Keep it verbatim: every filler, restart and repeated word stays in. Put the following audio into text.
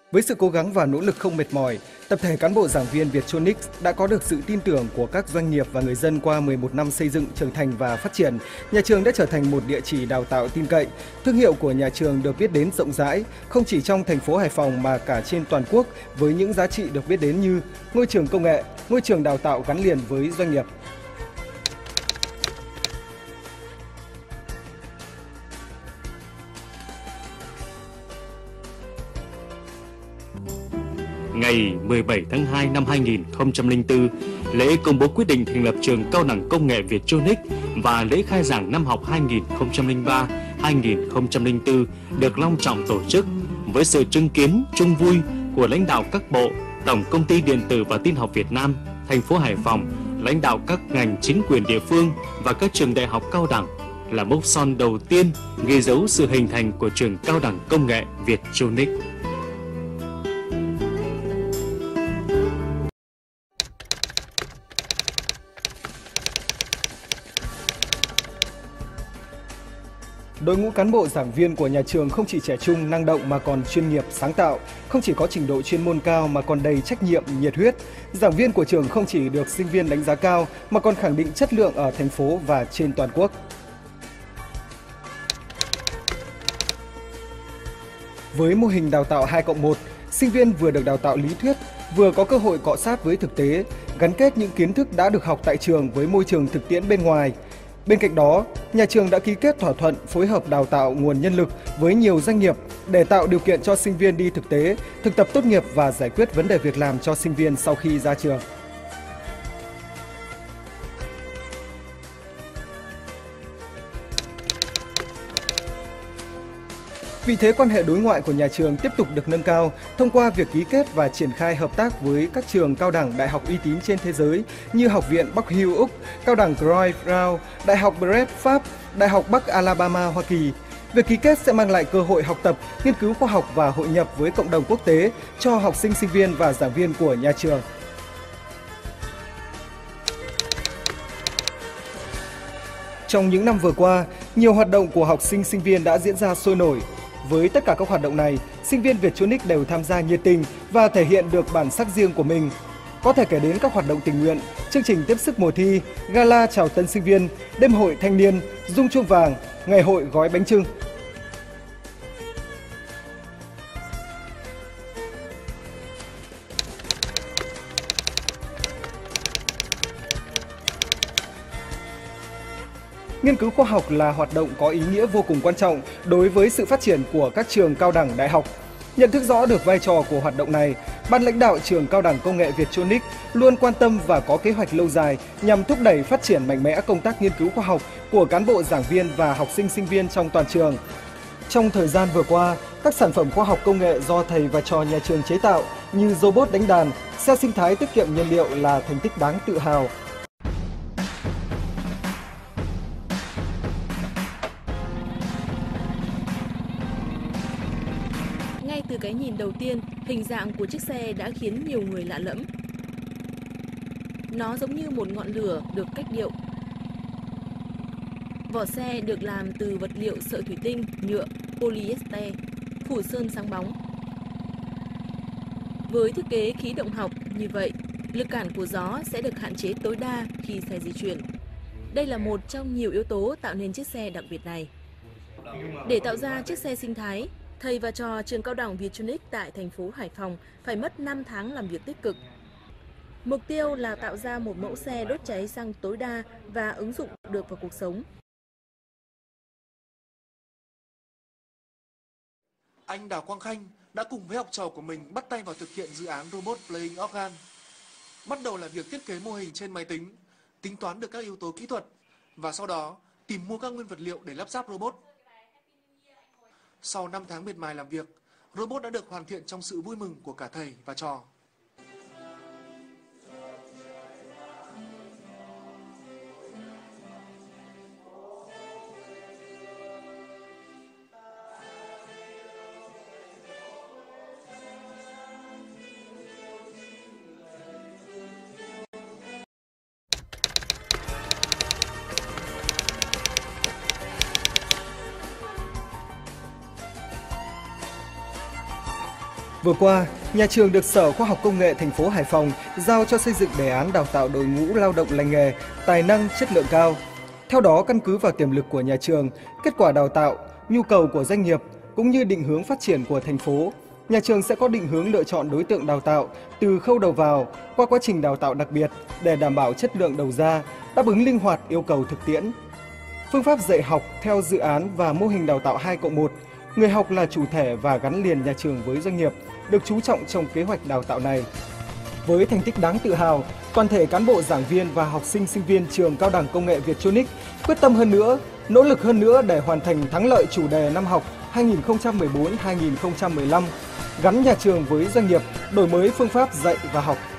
Với sự cố gắng và nỗ lực không mệt mỏi, tập thể cán bộ giảng viên Viettronics đã có được sự tin tưởng của các doanh nghiệp và người dân qua mười một năm xây dựng, trưởng thành và phát triển. Nhà trường đã trở thành một địa chỉ đào tạo tin cậy. Thương hiệu của nhà trường được biết đến rộng rãi, không chỉ trong thành phố Hải Phòng mà cả trên toàn quốc với những giá trị được biết đến như ngôi trường công nghệ, ngôi trường đào tạo gắn liền với doanh nghiệp. Ngày mười bảy tháng hai năm hai nghìn không trăm lẻ bốn, lễ công bố quyết định thành lập trường cao đẳng công nghệ Viettronics và lễ khai giảng năm học hai nghìn không trăm lẻ ba hai nghìn không trăm lẻ bốn được long trọng tổ chức với sự chứng kiến chung vui của lãnh đạo các bộ, Tổng Công ty Điện tử và Tin học Việt Nam, thành phố Hải Phòng, lãnh đạo các ngành chính quyền địa phương và các trường đại học cao đẳng, là mốc son đầu tiên ghi dấu sự hình thành của trường cao đẳng công nghệ Viettronics. Đội ngũ cán bộ giảng viên của nhà trường không chỉ trẻ trung, năng động mà còn chuyên nghiệp, sáng tạo, không chỉ có trình độ chuyên môn cao mà còn đầy trách nhiệm, nhiệt huyết. Giảng viên của trường không chỉ được sinh viên đánh giá cao mà còn khẳng định chất lượng ở thành phố và trên toàn quốc. Với mô hình đào tạo hai cộng một, sinh viên vừa được đào tạo lý thuyết, vừa có cơ hội cọ sát với thực tế, gắn kết những kiến thức đã được học tại trường với môi trường thực tiễn bên ngoài. Bên cạnh đó, nhà trường đã ký kết thỏa thuận phối hợp đào tạo nguồn nhân lực với nhiều doanh nghiệp để tạo điều kiện cho sinh viên đi thực tế, thực tập tốt nghiệp và giải quyết vấn đề việc làm cho sinh viên sau khi ra trường. Vị thế quan hệ đối ngoại của nhà trường tiếp tục được nâng cao thông qua việc ký kết và triển khai hợp tác với các trường cao đẳng đại học uy tín trên thế giới như Học viện Bắc Hill Úc, Cao đẳng Croix Brown, Đại học Brest Pháp, Đại học Bắc Alabama Hoa Kỳ. Việc ký kết sẽ mang lại cơ hội học tập, nghiên cứu khoa học và hội nhập với cộng đồng quốc tế cho học sinh, sinh viên và giảng viên của nhà trường. Trong những năm vừa qua, nhiều hoạt động của học sinh, sinh viên đã diễn ra sôi nổi. Với tất cả các hoạt động này, sinh viên Viettronics đều tham gia nhiệt tình và thể hiện được bản sắc riêng của mình. Có thể kể đến các hoạt động tình nguyện, chương trình tiếp sức mùa thi, gala chào tân sinh viên, đêm hội thanh niên, rung chuông vàng, ngày hội gói bánh chưng. Nghiên cứu khoa học là hoạt động có ý nghĩa vô cùng quan trọng đối với sự phát triển của các trường cao đẳng đại học. Nhận thức rõ được vai trò của hoạt động này, ban lãnh đạo trường cao đẳng công nghệ Viettronics luôn quan tâm và có kế hoạch lâu dài nhằm thúc đẩy phát triển mạnh mẽ công tác nghiên cứu khoa học của cán bộ giảng viên và học sinh sinh viên trong toàn trường. Trong thời gian vừa qua, các sản phẩm khoa học công nghệ do thầy và trò nhà trường chế tạo như robot đánh đàn, xe sinh thái tiết kiệm nhiên liệu là thành tích đáng tự hào. Ngay từ cái nhìn đầu tiên, hình dạng của chiếc xe đã khiến nhiều người lạ lẫm. Nó giống như một ngọn lửa được cách điệu. Vỏ xe được làm từ vật liệu sợi thủy tinh, nhựa, polyester, phủ sơn sáng bóng. Với thiết kế khí động học như vậy, lực cản của gió sẽ được hạn chế tối đa khi xe di chuyển. Đây là một trong nhiều yếu tố tạo nên chiếc xe đặc biệt này. Để tạo ra chiếc xe sinh thái, thầy và trò trường cao đẳng Viettronics tại thành phố Hải Phòng phải mất năm tháng làm việc tích cực. Mục tiêu là tạo ra một mẫu xe đốt cháy xăng tối đa và ứng dụng được vào cuộc sống. Anh Đào Quang Khanh đã cùng với học trò của mình bắt tay vào thực hiện dự án robot Playing Organ. Bắt đầu là việc thiết kế mô hình trên máy tính, tính toán được các yếu tố kỹ thuật và sau đó tìm mua các nguyên vật liệu để lắp ráp robot. Sau năm tháng miệt mài làm việc, robot đã được hoàn thiện trong sự vui mừng của cả thầy và trò. Vừa qua, nhà trường được Sở Khoa học Công nghệ thành phố Hải Phòng giao cho xây dựng đề án đào tạo đội ngũ lao động lành nghề, tài năng chất lượng cao. Theo đó, căn cứ vào tiềm lực của nhà trường, kết quả đào tạo, nhu cầu của doanh nghiệp cũng như định hướng phát triển của thành phố, nhà trường sẽ có định hướng lựa chọn đối tượng đào tạo từ khâu đầu vào qua quá trình đào tạo đặc biệt để đảm bảo chất lượng đầu ra, đáp ứng linh hoạt yêu cầu thực tiễn. Phương pháp dạy học theo dự án và mô hình đào tạo hai cộng một, người học là chủ thể và gắn liền nhà trường với doanh nghiệp, được chú trọng trong kế hoạch đào tạo này. Với thành tích đáng tự hào, toàn thể cán bộ giảng viên và học sinh sinh viên trường Cao đẳng Công nghệ Viettronic quyết tâm hơn nữa, nỗ lực hơn nữa để hoàn thành thắng lợi chủ đề năm học hai nghìn không trăm mười bốn hai nghìn không trăm mười lăm, gắn nhà trường với doanh nghiệp, đổi mới phương pháp dạy và học.